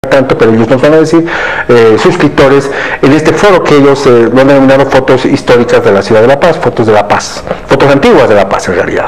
tanto, pero ellos nos van a decir, suscriptores, en este foro que ellos lo han denominado fotos históricas de la ciudad de La Paz, fotos de La Paz, fotos antiguas de La Paz en realidad.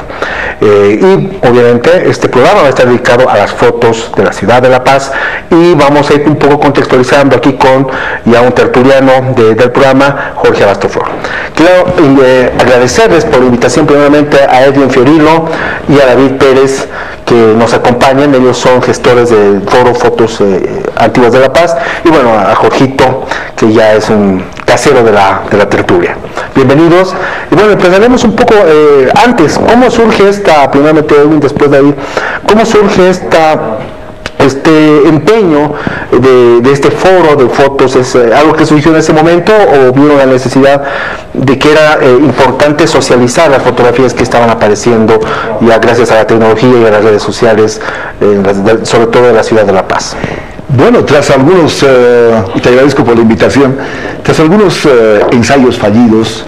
Y obviamente este programa va a estar dedicado a las fotos de la ciudad de La Paz, y vamos a ir un poco contextualizando aquí con ya un tertuliano del programa, Jorge Abasto-Flor. Quiero agradecerles por la invitación primeramente a Edwin Fiorilo y a David Pérez, que nos acompañan. Ellos son gestores del foro Fotos Antiguas de La Paz, y bueno, a Jorgito, que ya es un casero de la tertulia. Bienvenidos. Y bueno, empezaremos un poco antes. ¿Cómo surge primeramente Edwin, después David, cómo surge este empeño de este foro de fotos? ¿Es algo que surgió en ese momento, o vieron la necesidad de que era importante socializar las fotografías que estaban apareciendo ya gracias a la tecnología y a las redes sociales, sobre todo de la ciudad de La Paz? Bueno, tras algunos, y te agradezco por la invitación, tras algunos ensayos fallidos,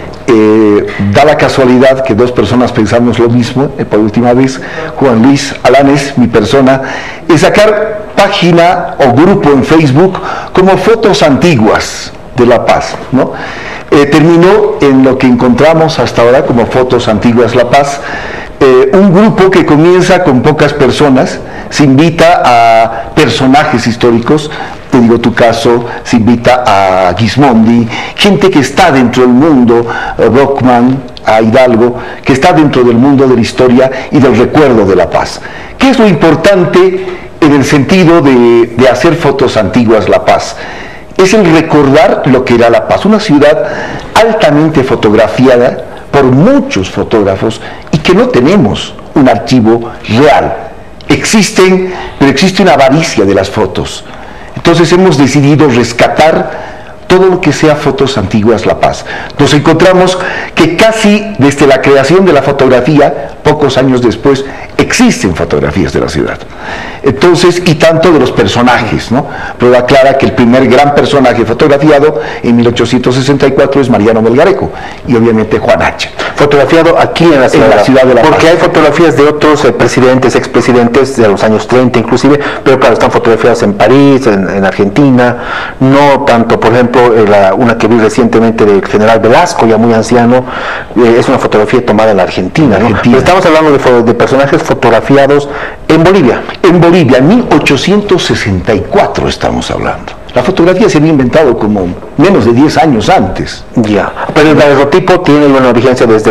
da la casualidad que dos personas pensamos lo mismo, por última vez, Juan Luis Alanes, mi persona, es sacar página o grupo en Facebook como Fotos Antiguas de La Paz, ¿no? Terminó en lo que encontramos hasta ahora como Fotos Antiguas La Paz, un grupo que comienza con pocas personas, se invita a personajes históricos, te digo tu caso, se invita a Gismondi, gente que está dentro del mundo, Brockman, a Hidalgo, que está dentro del mundo de la historia y del recuerdo de La Paz. ¿Qué es lo importante en el sentido de hacer Fotos Antiguas La Paz? Es el recordar lo que era La Paz, una ciudad altamente fotografiada por muchos fotógrafos y que no tenemos un archivo real. Existen, pero existe una avaricia de las fotos. Entonces hemos decidido rescatar todo lo que sea Fotos Antiguas La Paz. Nos encontramos que casi desde la creación de la fotografía, pocos años después, existen fotografías de la ciudad. Entonces, y tanto de los personajes, ¿no? Prueba clara que el primer gran personaje fotografiado en 1864 es Mariano Melgarejo, y obviamente Juan H. Fotografiado aquí en la ciudad de La Paz. Porque hay fotografías de otros presidentes, expresidentes de los años 30 inclusive, pero claro, están fotografiadas en París, en Argentina, no tanto, por ejemplo, una que vi recientemente del general Velasco, ya muy anciano, es una fotografía tomada en la Argentina, ¿no? Pero estamos hablando de personajes fotografiados en Bolivia. En Bolivia, en 1864 estamos hablando. La fotografía se había inventado como menos de 10 años antes. Ya, pero el daguerrotipo tiene una vigencia desde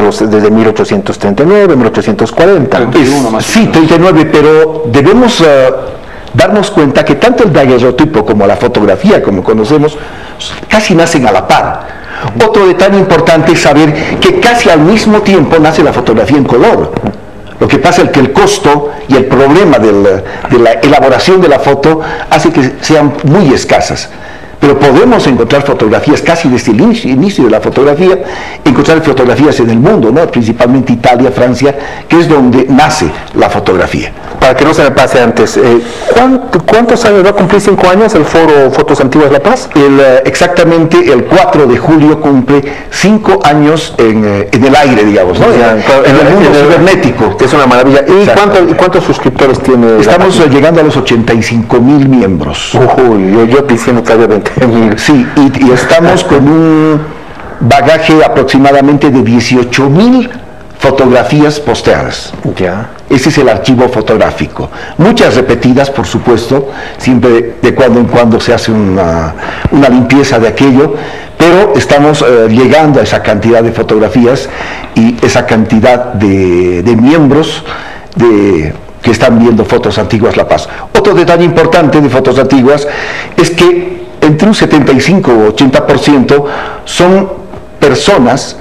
1839, 1840. 31 más. Sí, 39, pero debemos darnos cuenta que tanto el daguerrotipo como la fotografía, como conocemos, casi nacen a la par. Otro detalle importante es saber que casi al mismo tiempo nace la fotografía en color. Lo que pasa es que el costo y el problema de la elaboración de la foto hace que sean muy escasas. Pero podemos encontrar fotografías casi desde el inicio de la fotografía, encontrar fotografías en el mundo, ¿no? Principalmente Italia, Francia, que es donde nace la fotografía. Para que no se me pase antes, ¿cuántos años va a cumplir? 5 años el foro Fotos Antiguas La Paz. Exactamente el 4 de julio cumple 5 años en el aire, digamos, ¿no? En el mundo cibernético. Es una maravilla. ¿Y cuántos suscriptores tiene? Estamos llegando a los 85,000 miembros. Uy, yo diciendo todavía 20,000. Sí, y estamos con un bagaje aproximadamente de 18,000 fotografías posteadas. Ya. Ese es el archivo fotográfico. Muchas repetidas, por supuesto, siempre de cuando en cuando se hace una limpieza de aquello, pero estamos llegando a esa cantidad de fotografías y esa cantidad de miembros que están viendo Fotos Antiguas La Paz. Otro detalle importante de Fotos Antiguas es que entre un 75 o 80% son personas,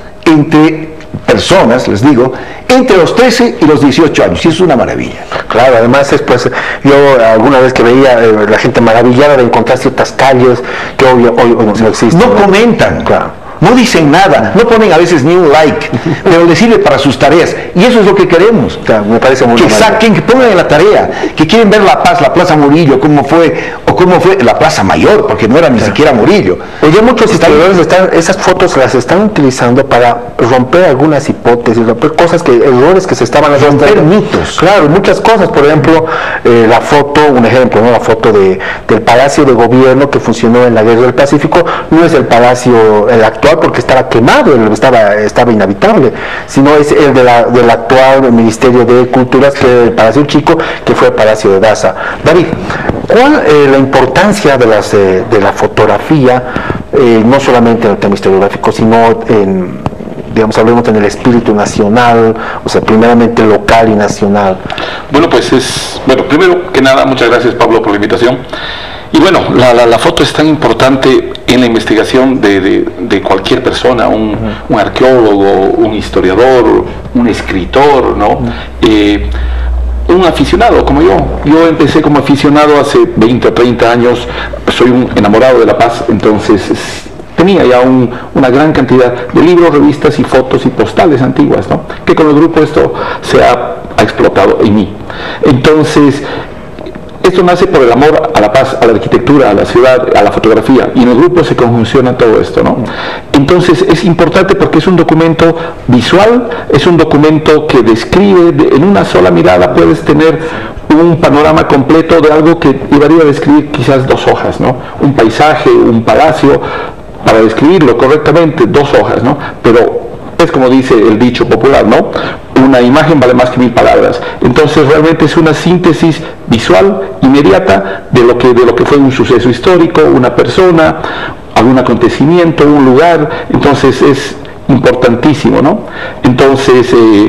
les digo, entre los 13 y los 18 años, y es una maravilla. Claro, además yo alguna vez que veía la gente maravillada de encontrar ciertas calles que hoy no existen. No comentan, claro. No dicen nada, no ponen a veces ni un like, pero les sirve para sus tareas, y eso es lo que queremos. Claro, me parece muy que saquen, que pongan en la tarea, que quieren ver La Paz, la Plaza Murillo, cómo fue, o o cómo fue la Plaza Mayor, porque no era ni siquiera Murillo. Oye, muchos historiadores esas fotos las están utilizando para romper algunas hipótesis, romper errores que se estaban haciendo. Romper mitos. Claro, muchas cosas. Por ejemplo, la foto, un ejemplo, ¿no? La foto del Palacio de Gobierno que funcionó en la Guerra del Pacífico, no es el palacio el actual porque estaba quemado, estaba inhabitable, sino es el del actual Ministerio de Culturas, que es el Palacio Chico, que fue el Palacio de Daza. David, ¿cuál la importancia de la fotografía, no solamente en el tema historiográfico, sino digamos, hablemos en el espíritu nacional, o sea, primeramente local y nacional? Bueno, pues primero que nada, muchas gracias, Pablo, por la invitación. Y bueno, la foto es tan importante en la investigación de cualquier persona, un arqueólogo, un historiador, un escritor, ¿no? Un aficionado como yo. Yo empecé como aficionado hace 20 o 30 años, soy un enamorado de La Paz, entonces tenía ya una gran cantidad de libros, revistas y fotos y postales antiguas, ¿no? Que con el grupo esto se ha explotado en mí. Entonces, esto nace por el amor a La Paz, a la arquitectura, a la ciudad, a la fotografía, y en el grupo se conjunciona todo esto, ¿no? Entonces es importante porque es un documento visual, es un documento que describe, en una sola mirada puedes tener un panorama completo de algo que llevaría a describir quizás 2 hojas, ¿no? Un paisaje, un palacio, para describirlo correctamente 2 hojas, ¿no? Pero es como dice el dicho popular, ¿no? Una imagen vale más que 1000 palabras. Entonces realmente es una síntesis visual inmediata de lo que fue un suceso histórico, una persona, algún acontecimiento, un lugar. Entonces es importantísimo, ¿no? Entonces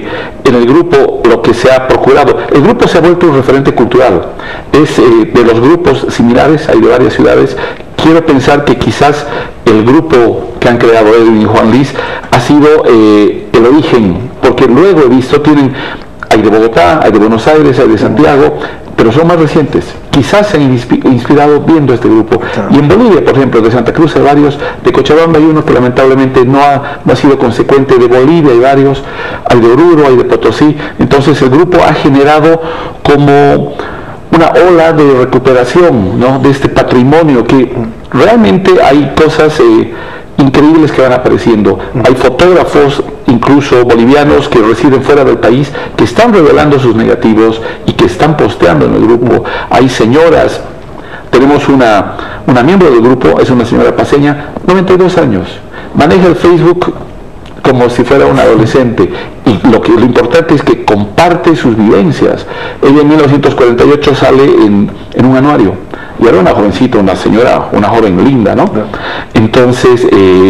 en el grupo lo que se ha procurado, el grupo se ha vuelto un referente cultural, es de los grupos similares, hay de varias ciudades. Quiero pensar que quizás el grupo que han creado Edwin y Juan Liz ha sido el origen, porque luego he visto, hay de Bogotá, hay de Buenos Aires, hay de Santiago, pero son más recientes. Quizás se han inspirado viendo este grupo. Y en Bolivia, por ejemplo, de Santa Cruz hay varios, de Cochabamba hay uno que lamentablemente no ha sido consecuente, de Bolivia hay varios, hay de Oruro, hay de Potosí. Entonces el grupo ha generado como una ola de recuperación, ¿no? De este patrimonio, que realmente hay cosas increíbles que van apareciendo. Hay fotógrafos, incluso bolivianos, que residen fuera del país, que están revelando sus negativos y que están posteando en el grupo. Hay señoras, tenemos una miembro del grupo, es una señora paseña, 92 años, maneja el Facebook como si fuera una adolescente, y lo importante es que comparte sus vivencias. Ella en 1948 sale en un anuario, y era una jovencita, una señora, una joven linda, ¿no? Entonces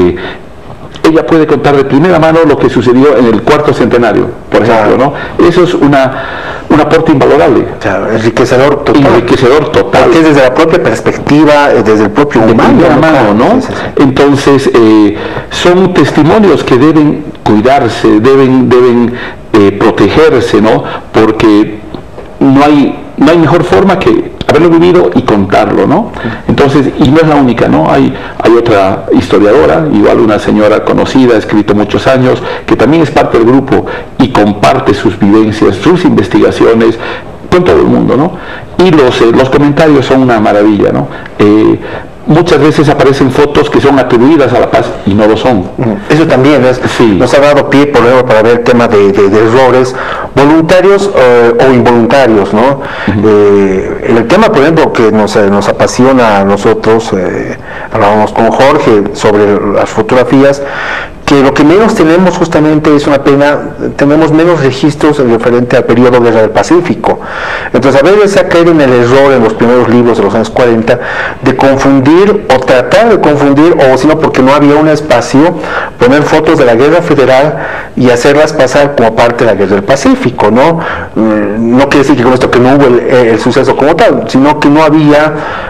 ella puede contar de primera mano lo que sucedió en el 4º centenario, por ejemplo, ¿no? Eso es un aporte invalorable. O sea, enriquecedor total. Enriquecedor total. Porque es desde la propia perspectiva, desde el propio humano, ¿no? Sí, sí, sí. Entonces, son testimonios que deben cuidarse, deben protegerse, ¿no? Porque no hay mejor forma que haberlo vivido y contarlo, ¿no? Entonces, y no es la única, ¿no? Hay otra historiadora, igual una señora conocida, ha escrito muchos años, que también es parte del grupo y comparte sus vivencias, sus investigaciones con todo el mundo, ¿no? Y los comentarios son una maravilla, ¿no? Muchas veces aparecen fotos que son atribuidas a La Paz y no lo son. Eso también nos ha dado pie, por ejemplo, para ver el tema de errores voluntarios o involuntarios, ¿no? En el tema, por ejemplo, que nos apasiona a nosotros, hablábamos con Jorge sobre las fotografías, que lo que menos tenemos justamente es una pena, tenemos menos registros en referente al periodo Guerra del Pacífico. Entonces a veces se ha caído en el error en los primeros libros de los años 40 de confundir o tratar de confundir, o sino porque no había un espacio, poner fotos de la Guerra Federal y hacerlas pasar como parte de la Guerra del Pacífico, ¿no? No quiere decir que con esto que no hubo el suceso como tal, sino que no había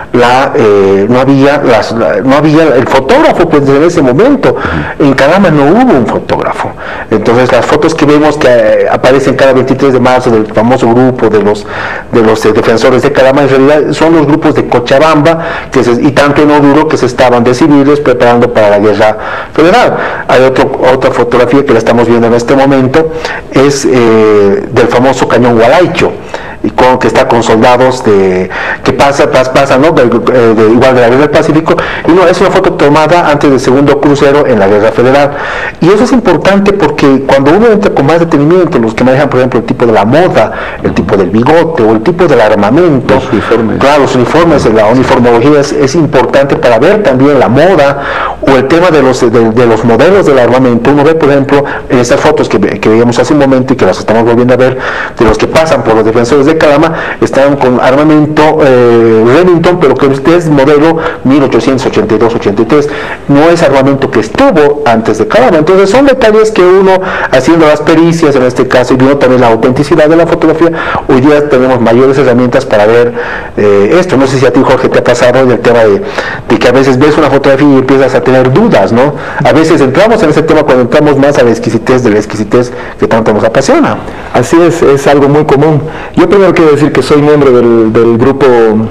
el fotógrafo, pues, en ese momento. En Calama no hubo un fotógrafo. Entonces las fotos que vemos que aparecen cada 23 de marzo del famoso grupo de los defensores de Calama, en realidad son los grupos de Cochabamba y tanto en Oruro, que se estaban de civiles preparando para la Guerra Federal. Hay otra fotografía que la estamos viendo en este momento, es del famoso cañón Hualaicho. que está con soldados que pasa, ¿no? Igual de la guerra del Pacífico, y no, es una foto tomada antes del segundo crucero en la Guerra Federal. Y eso es importante porque cuando uno entra con más detenimiento, los que manejan, por ejemplo, el tipo de la moda, el tipo del bigote o el tipo del armamento, los uniformes. Claro, los uniformes, la uniformología es importante para ver también la moda o el tema de los modelos del armamento. Uno ve, por ejemplo, en estas fotos que veíamos hace un momento y que las estamos volviendo a ver, de los que pasan por los defensores de Calama, están con armamento Remington, pero que es modelo 1882-83, no es armamento que estuvo antes de Calama. Entonces son detalles que uno, haciendo las pericias en este caso y viendo también la autenticidad de la fotografía, hoy día tenemos mayores herramientas para ver esto. No sé si a ti, Jorge, te ha pasado el tema de que a veces ves una fotografía y empiezas a tener dudas, ¿no? A veces entramos en ese tema cuando entramos más a la exquisitez de la exquisitez que tanto nos apasiona. Así es algo muy común. Yo primero quiero decir que soy miembro del grupo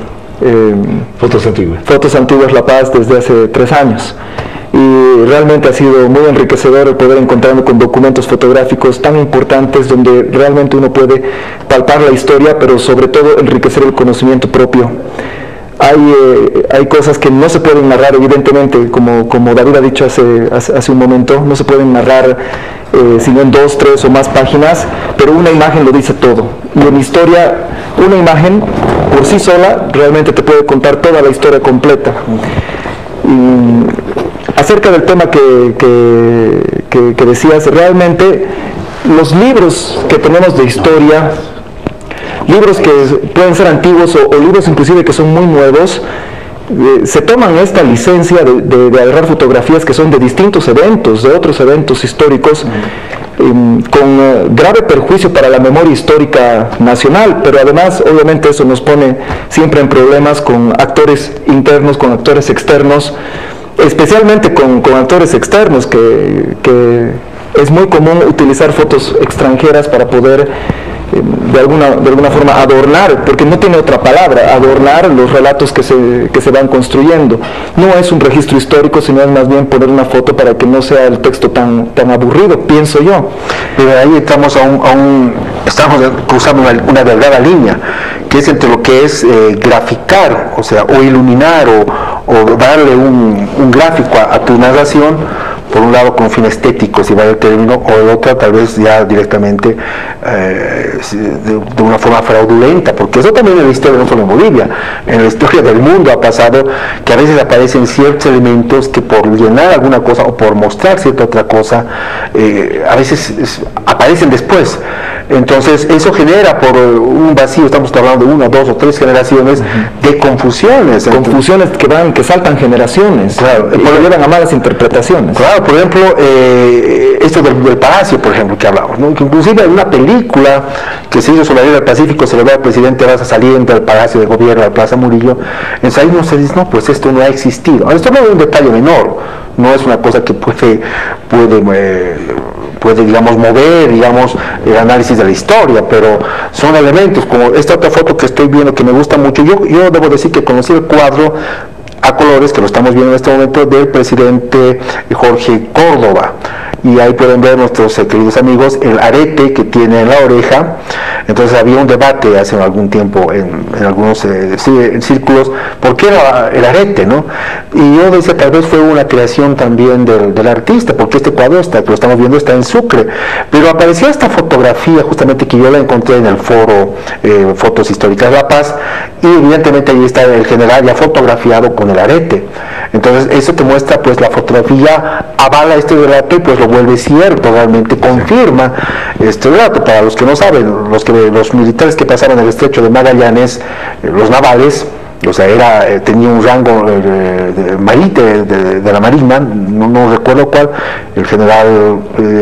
Fotos Antiguas La Paz desde hace 3 años. Y realmente ha sido muy enriquecedor el poder encontrarme con documentos fotográficos tan importantes donde realmente uno puede palpar la historia, pero sobre todo enriquecer el conocimiento propio. Hay cosas que no se pueden narrar, evidentemente, como David ha dicho hace un momento, no se pueden narrar sino en 2, 3 o más páginas, pero una imagen lo dice todo. Y en historia, una imagen por sí sola realmente te puede contar toda la historia completa. Acerca del tema que decías, realmente los libros que tenemos de historia, libros que pueden ser antiguos o libros inclusive que son muy nuevos, se toman esta licencia de agarrar fotografías que son de distintos eventos, de otros eventos históricos, con grave perjuicio para la memoria histórica nacional, pero además obviamente eso nos pone siempre en problemas con actores internos, con actores externos, especialmente con actores externos, que es muy común utilizar fotos extranjeras para poder de alguna forma adornar, porque no tiene otra palabra, adornar los relatos que se van construyendo. No es un registro histórico, sino es más bien poner una foto para que no sea el texto tan aburrido, pienso yo. Pero ahí estamos estamos cruzando una delgada línea, que es entre lo que es graficar, o iluminar o darle un gráfico a tu narración, por un lado con fin estético, si va el término, o el otro tal vez ya directamente de una forma fraudulenta, porque eso también en la historia, no solo en Bolivia, en la historia del mundo ha pasado que a veces aparecen ciertos elementos que por llenar alguna cosa o por mostrar cierta otra cosa, a veces aparecen después. Entonces eso genera por un vacío, estamos hablando de 1, 2 o 3 generaciones de confusiones. Confusiones que saltan generaciones, claro, y que llevan a malas interpretaciones. Claro, por ejemplo, esto del palacio, por ejemplo, que hablamos, ¿no? Que inclusive en una película que se hizo sobre la guerra del Pacífico, se le ve al presidente Raza saliendo del Palacio de Gobierno, a la Plaza Murillo, entonces ahí no se dice, no, pues esto no ha existido. Esto no es un detalle menor, no es una cosa que puede digamos, mover, digamos, el análisis de la historia, pero son elementos, como esta otra foto que estoy viendo que me gusta mucho. Yo debo decir que conocí el cuadro a colores, que lo estamos viendo en este momento, del presidente Jorge Córdoba, y ahí pueden ver nuestros queridos amigos el arete que tiene en la oreja. Entonces había un debate hace algún tiempo en algunos en círculos, ¿por qué era el arete, no? Y yo decía, tal vez fue una creación también del artista, porque este cuadro que lo estamos viendo está en Sucre, pero aparecía esta fotografía justamente que yo la encontré en el foro Fotos Históricas de La Paz, y evidentemente ahí está el general ya fotografiado con el arete. Entonces eso te muestra, pues la fotografía avala este relato y pues lo vuelve cierto, realmente confirma este relato. Para los que no saben, los militares que pasaron el estrecho de Magallanes, los navales, o sea, tenía un rango de la Marina, no recuerdo cuál, el general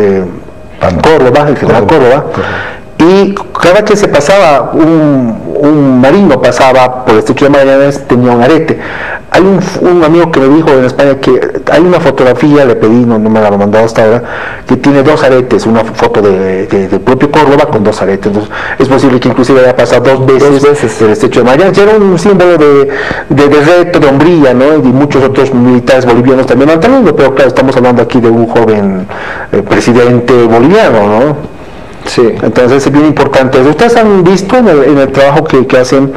Córdoba, y cada que se pasaba un marino pasaba por el estrecho de Magallanes, tenía un arete. Hay un amigo que me dijo en España que hay una fotografía, le pedí, no me la ha mandado hasta ahora, que tiene 2 aretes, una foto del propio Córdoba con 2 aretes. Entonces, es posible que inclusive haya pasado 2 veces el estrecho de Magallanes. Era un símbolo de reto, de hombría, ¿no? Y muchos otros militares bolivianos también lo han tenido, pero claro, estamos hablando aquí de un joven presidente boliviano, ¿no? Sí. Entonces es bien importante. Ustedes han visto en el trabajo que hacen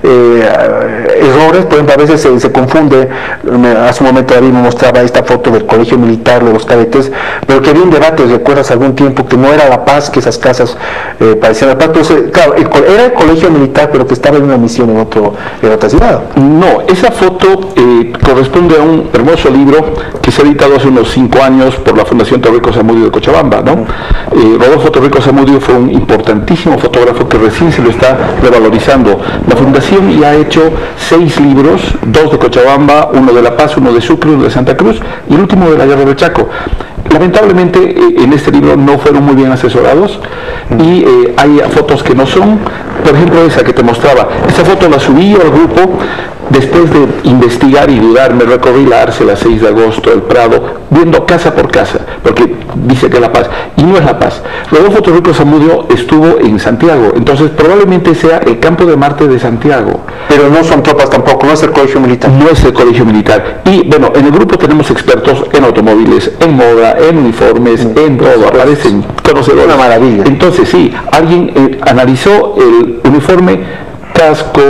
errores, por ejemplo, a veces se confunde. Hace un momento David me mostraba esta foto del colegio militar de los cadetes, pero que había un debate, recuerdas algún tiempo, que no era La Paz, que esas casas parecían La Paz. Entonces, claro, era el colegio militar, pero que estaba en una misión en otra ciudad. No, esa foto corresponde a un hermoso libro que se ha editado hace unos 5 años por la Fundación Torrico Zamudio de Cochabamba, ¿no? Rodolfo Torrico Zamudio fue un importantísimo fotógrafo que recién se lo está revalorizando. La Fundación ya ha hecho 6 libros, 2 de Cochabamba, 1 de La Paz, 1 de Sucre, 1 de Santa Cruz y el último de la Guerra del Chaco. Lamentablemente en este libro no fueron muy bien asesorados y hay fotos que no son, por ejemplo esa que te mostraba. Esa foto la subí al grupo después de investigar y dudar. Me recorrí la Arce la 6 de agosto, el Prado, viendo casa por casa, porque dice que es La Paz, y no es La Paz. Rodolfo Torrico Zamudio estuvo en Santiago, entonces probablemente sea el campo de Marte de Santiago. Pero no son tropas tampoco, no es el colegio militar. No es el colegio militar. Y bueno, en el grupo tenemos expertos en automóviles, en moda, en uniformes, en todo, aparecen conocedores. Una maravilla. Entonces sí, alguien analizó el uniforme, casco,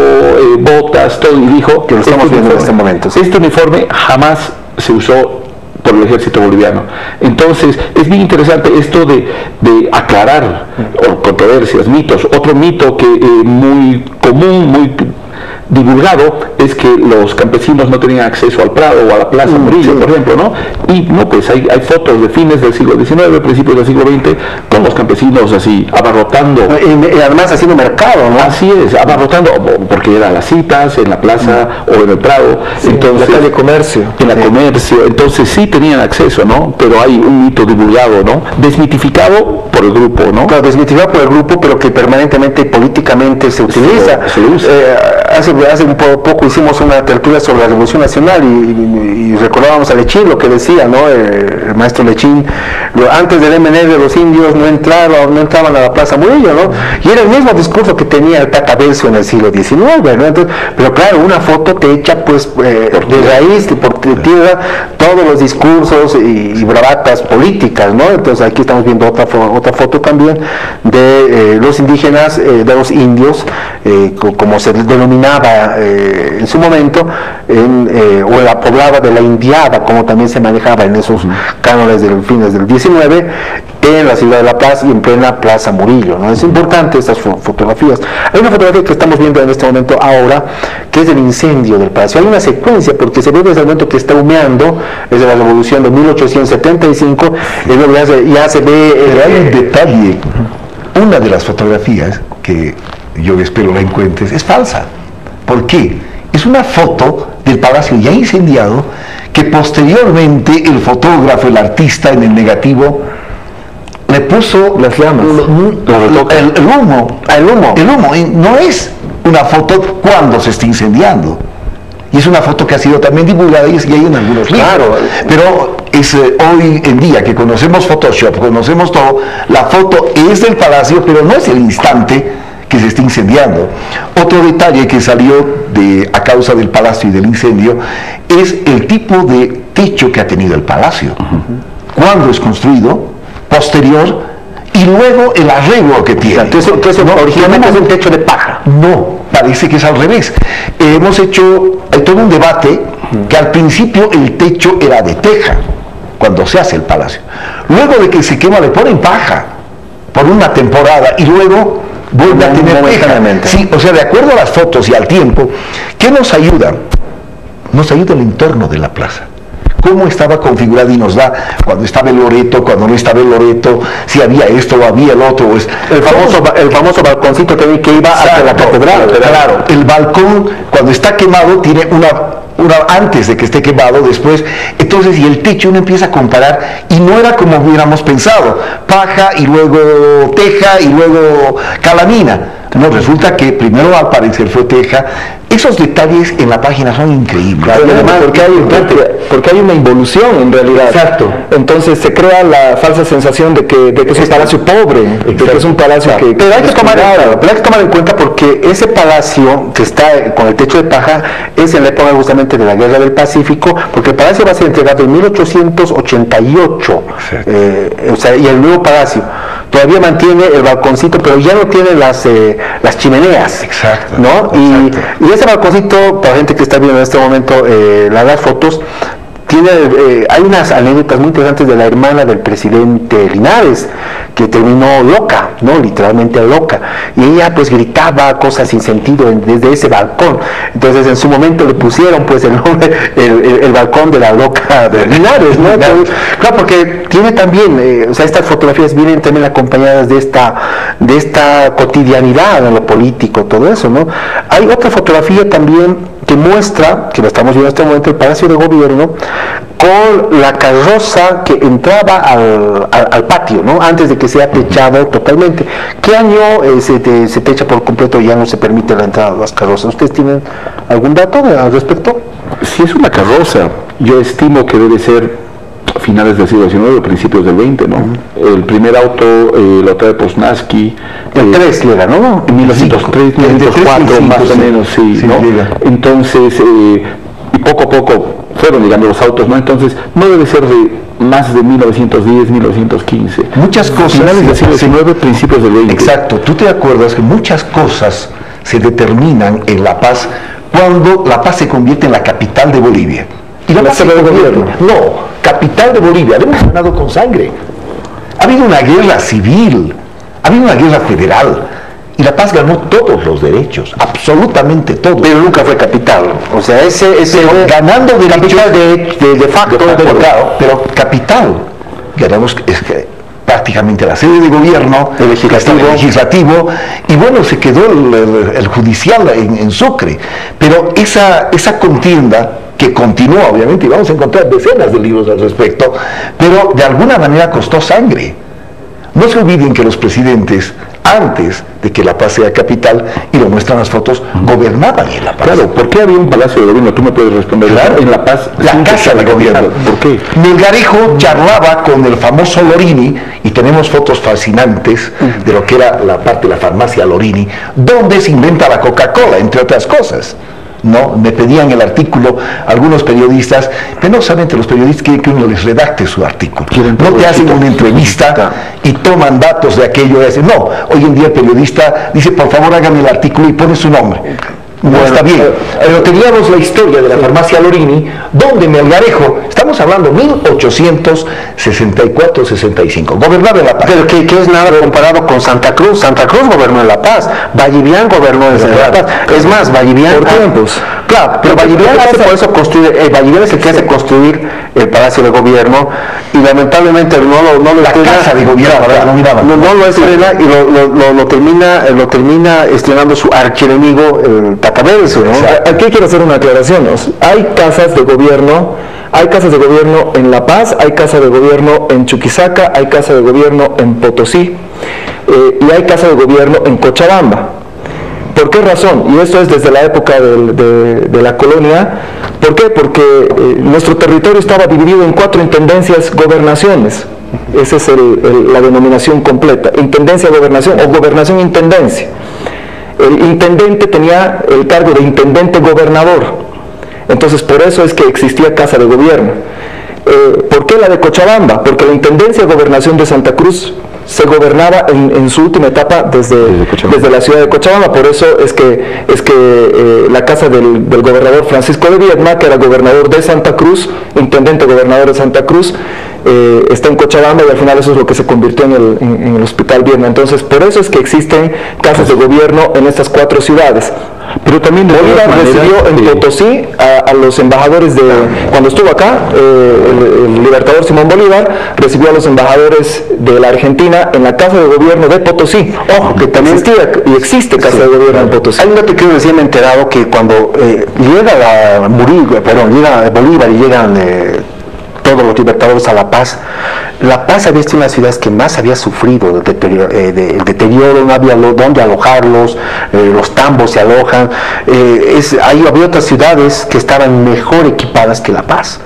botas, todo, y dijo que lo estamos viendo en este momento. ¿Sí? Este uniforme jamás se usó por el ejército boliviano. Entonces es bien interesante esto de aclarar controversias, mitos. Otro mito que muy común, muy divulgado, es que los campesinos no tenían acceso al Prado o a la Plaza Murillo, por ejemplo, ¿no? Y no, pues hay fotos de fines del siglo XIX, principios del siglo XX, con los campesinos así, abarrotando. Y además haciendo mercado, ¿no? Así es, abarrotando, porque eran las citas en la plaza o en el Prado, entonces, en la calle Comercio. En la Comercio, entonces sí tenían acceso, ¿no? Pero hay un mito divulgado, ¿no? Desmitificado por el grupo, ¿no? Claro, desmitificado por el grupo, pero que permanentemente políticamente se utiliza. Se usa. Hace un poco hicimos una tertulia sobre la Revolución Nacional y recordábamos a Lechín, lo que decía, ¿no? El maestro Lechín, antes del MNE de los indios no entraban a la Plaza Murillo, ¿no? Y era el mismo discurso que tenía el Tacabencio en el siglo XIX, ¿no? Entonces, pero claro, una foto te echa pues de raíz, por tierra, todos los discursos y bravatas políticas, ¿no? Entonces aquí estamos viendo otra foto también de los indígenas, de los indios, como se denominaba en su momento, o la poblada de la indiada, como también se manejaba en esos cánones de fines del 19, en la ciudad de La Paz y en plena Plaza Murillo, ¿no? Es importante estas fotografías. Hay una fotografía que estamos viendo en este momento ahora, que es el incendio del palacio. Hay una secuencia, porque se ve desde el momento que está humeando, desde la revolución de 1875, ya se ve... hay un detalle. Una de las fotografías, que yo espero la encuentres, es falsa. ¿Por qué? Es una foto del palacio ya incendiado, que posteriormente el fotógrafo, el artista, en el negativo, le puso las llamas, el humo, y no es una foto cuando se está incendiando, y es una foto que ha sido también divulgada y hay en algunos libros. Claro. Pero es hoy en día que conocemos Photoshop, conocemos todo, la foto es del palacio, pero no es el instante que se está incendiando. Otro detalle que salió a causa del palacio y del incendio es el tipo de techo que ha tenido el palacio. Cuando es construido, posterior, y luego el arreglo que tiene. Que eso originalmente es un techo de paja. No, parece que es al revés. Hemos hecho todo un debate que al principio el techo era de teja, cuando se hace el palacio. Luego de que se quema le ponen paja por una temporada y luego vuelve a tener teja. Sí, o sea, de acuerdo a las fotos y al tiempo, ¿qué nos ayuda? Nos ayuda el entorno de la plaza. Cómo estaba configurado y nos da cuando estaba el Loreto, cuando no estaba el Loreto, si había esto o había el otro. El famoso balconcito que iba hacia la catedral. Claro, el balcón cuando está quemado tiene una antes de que esté quemado, después, entonces, y el techo uno empieza a comparar y no era como hubiéramos pensado, paja y luego teja y luego calamina. No, resulta que primero al parecer fue teja. Esos detalles en la página son increíbles. Claro, además, porque hay una involución en realidad. Exacto. Entonces se crea la falsa sensación de que es un palacio pobre, de que es un palacio que... Pero hay que tomar en cuenta porque ese palacio que está con el techo de paja es en la época justamente de la Guerra del Pacífico, porque el palacio va a ser entregado en 1888, y el nuevo palacio todavía mantiene el balconcito, pero ya no tiene las chimeneas. Exacto. ¿No? Exacto. Y ese balconcito, para gente que está viendo en este momento las fotos, hay unas anécdotas muy interesantes de la hermana del presidente Linares, que terminó loca, ¿no? Literalmente loca. Y ella pues gritaba cosas sin sentido desde ese balcón. Entonces en su momento le pusieron pues el nombre, el balcón de la loca de Linares, ¿no? Entonces, claro, porque tiene también, o sea, estas fotografías vienen también acompañadas de esta cotidianidad en lo político, todo eso, ¿no? Hay otra fotografía también que muestra, que lo estamos viendo en este momento, el Palacio de Gobierno, con la carroza que entraba al patio, ¿no? Antes de que sea techado totalmente. ¿Qué año se techa por completo y ya no se permite la entrada de las carrozas? ¿Ustedes tienen algún dato al respecto? Si es una carroza, yo estimo que debe ser finales del siglo XIX o principios del XX, ¿no? El primer auto lo trae Poznański. El 3 llega, ¿no? En 1903, 1904, más o menos, sí, ¿no? Entonces, y poco a poco fueron llegando los autos, ¿no? Entonces, no debe ser de más de 1910, 1915. Muchas cosas. Finales del siglo XIX, principios del XX. Exacto. Tú te acuerdas que muchas cosas se determinan en La Paz cuando La Paz se convierte en la capital de Bolivia. Y La Paz se gobierno. No, capital de Bolivia. La hemos ganado con sangre. Ha habido una guerra civil, ha habido una guerra federal. Y La Paz ganó todos los derechos, absolutamente todos. Pero nunca fue capital. O sea, ganando derechos de facto, pero capital. Ganamos prácticamente la sede de gobierno, el legislativo, y bueno, se quedó el judicial en Sucre. Pero esa contienda que continúa, obviamente, y vamos a encontrar decenas de libros al respecto, pero de alguna manera costó sangre. No se olviden que los presidentes, antes de que La Paz sea capital, y lo muestran las fotos, gobernaban en La Paz. Claro, ¿por qué había un palacio de gobierno? Tú me puedes responder. Claro, en La Paz, la casa de gobierno. ¿Por qué? Melgarejo charlaba con el famoso Lorini, y tenemos fotos fascinantes de lo que era la parte de la farmacia Lorini, donde se inventa la Coca-Cola, entre otras cosas. ¿No? Me pedían el artículo algunos periodistas, penosamente los periodistas quieren que uno les redacte su artículo. No te hacen una entrevista y toman datos de aquello y dicen, no, hoy en día el periodista dice, por favor hágame el artículo y pone su nombre. No, bueno, está bien, pero teníamos la historia de la farmacia Lorini, donde Melgarejo, estamos hablando 1864-65, gobernaba en La Paz. Pero que es nada comparado con Santa Cruz. Santa Cruz gobernó en La Paz, Vallivian gobernó en La Paz. Es más, Vallivian... Por tiempos. Claro, pero Vallivian hace por eso construir, Vallivian es el que hace construir el Palacio de Gobierno, y lamentablemente no lo casa de gobierno, no lo estrena, y lo termina estrenando su archienemigo, el Tacabense, ¿no? Aquí quiero hacer una aclaración. Hay casas de gobierno en La Paz, hay casa de gobierno en Chuquisaca, hay casa de gobierno en Potosí, y hay casa de gobierno en Cochabamba. ¿Por qué razón? Y esto es desde la época de la colonia. ¿Por qué? Porque nuestro territorio estaba dividido en 4 intendencias, gobernaciones. Esa es la denominación completa: intendencia, gobernación, o gobernación-intendencia. El intendente tenía el cargo de intendente-gobernador. Entonces, por eso es que existía casa de gobierno. ¿Por qué la de Cochabamba? Porque la intendencia de gobernación de Santa Cruz se gobernaba en su última etapa desde la ciudad de Cochabamba. Por eso es que la casa del gobernador Francisco de Viedma, que era gobernador de Santa Cruz, intendente gobernador de Santa Cruz, está en Cochabamba, y al final eso es lo que se convirtió en el Hospital Viedma. Entonces, por eso es que existen casas de gobierno en estas 4 ciudades. Pero también Bolívar recibió en Potosí a los embajadores cuando estuvo acá, el libertador Simón Bolívar recibió a los embajadores de la Argentina en la casa de gobierno de Potosí. Ojo, que también existe casa de gobierno en Potosí. Hay un dato que yo recién me he enterado, que cuando llega Bolívar y llegan todos los libertadores a La Paz había sido una de las ciudades que más había sufrido el deterioro, no había dónde alojarlos, los tambos se alojan, había otras ciudades que estaban mejor equipadas que La Paz,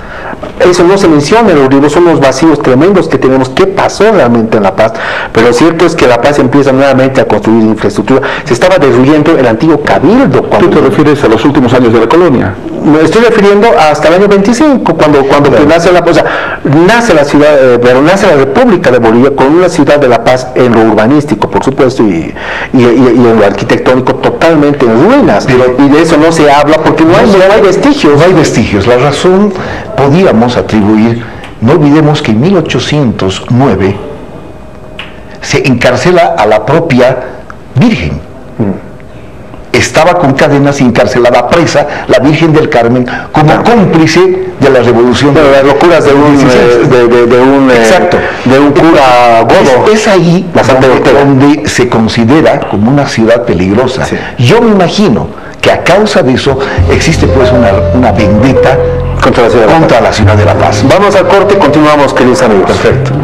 Eso no se menciona en los libros, son los vacíos tremendos que tenemos. ¿Qué pasó realmente en La Paz? Pero lo cierto es que La Paz empieza nuevamente a construir infraestructura. Se estaba destruyendo el antiguo cabildo. ¿Tú te refieres a los últimos años de la colonia? Me estoy refiriendo hasta el año 25, cuando nace nace la ciudad, pero nace la República de Bolivia con una ciudad de La Paz en lo urbanístico, por supuesto, y en lo arquitectónico totalmente en ruinas. Y de eso no se habla porque no hay vestigios. No hay vestigios. La razón podíamos atribuir, no olvidemos que en 1809 se encarcela a la propia Virgen. Estaba con cadenas y encarcelada presa la Virgen del Carmen como cómplice de la revolución. Pero las locuras de un cura godo. Es ahí donde se considera como una ciudad peligrosa. Sí. Yo me imagino que a causa de eso existe pues una vendetta contra la ciudad de La Paz. Vamos al corte y continuamos, queridos amigos. Perfecto.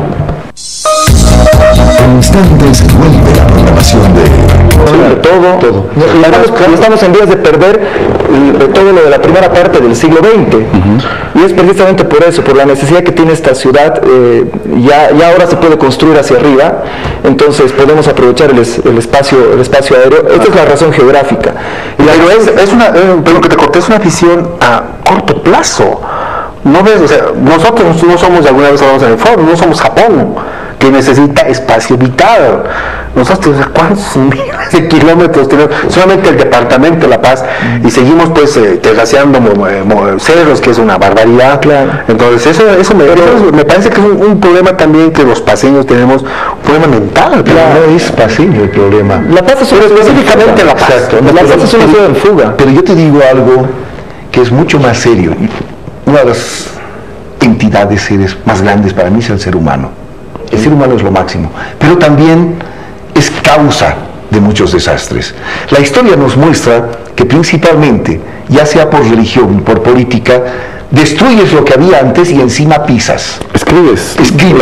En instantes vuelve la programación de todo. Estamos en días de perder todo lo de la primera parte del siglo XX. Y es precisamente por eso, por la necesidad que tiene esta ciudad. Ya ahora se puede construir hacia arriba, entonces podemos aprovechar el espacio aéreo. Esta es la razón geográfica. Pero que te corté, es una visión a corto plazo. ¿No ves? O sea, nosotros no somos, alguna vez hablamos en el foro, no somos Japón, que necesita espacio vital. Nosotros, ¿cuántos miles de kilómetros tenemos? Solamente el departamento de La Paz, y seguimos pues terraceando cerros, que es una barbaridad. Claro. Entonces eso me parece que es un problema también que los paseños tenemos, un problema mental. Claro. No es paseño el problema. La Paz es específicamente La Paz. La Paz es una ciudad en fuga. Pero yo te digo algo que es mucho más serio. Una de las entidades, seres más grandes para mí es el ser humano. El ser humano es lo máximo, pero también es causa de muchos desastres. La historia nos muestra que principalmente, ya sea por religión, por política, destruyes lo que había antes y encima pisas. Escribe encima.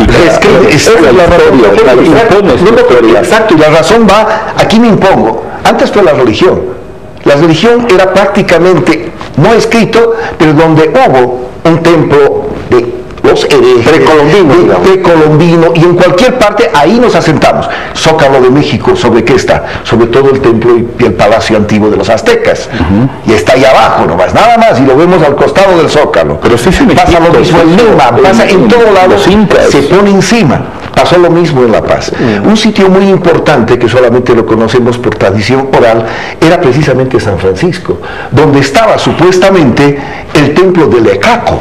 Exacto, y la razón va, aquí me impongo. Antes fue la religión. La religión era prácticamente no escrito, pero donde hubo un templo de los herejes, precolombino, y en cualquier parte ahí nos asentamos. Zócalo de México, ¿sobre qué está? Sobre todo el templo y el palacio antiguo de los aztecas. Y está ahí abajo nomás, nada más, y lo vemos al costado del Zócalo. Pero sí pasa lo mismo en Lima, pasa en todo lado, se pone encima. Pasó lo mismo en La Paz. Un sitio muy importante que solamente lo conocemos por tradición oral era precisamente San Francisco, donde estaba supuestamente el templo de Lecaco.